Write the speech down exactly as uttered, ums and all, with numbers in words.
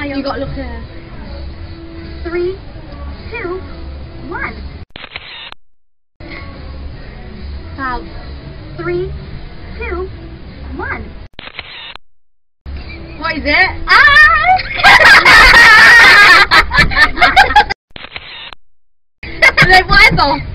You got to look here. Three, two, one. Fab. Three, two, one. What is it? Ah! Like, what is it?